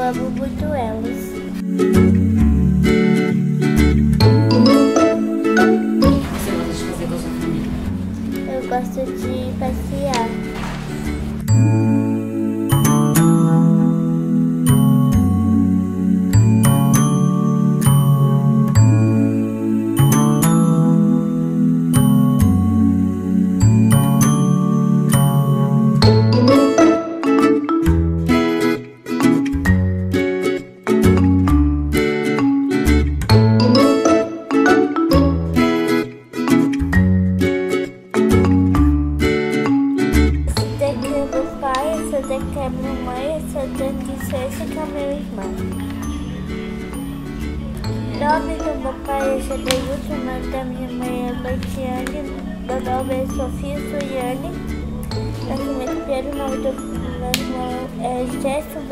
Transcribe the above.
amo muito elas. Você gosta de fazer com a sua família? Eu gosto de passear. Essa daqui é minha mãe, essa daqui é meu irmão. Nome do meu pai é Gedeilton, o nome da minha mãe é Leitiane, meu nome é Sofia Suiane, nascimento primeiro, o nome do meu irmão é Gerson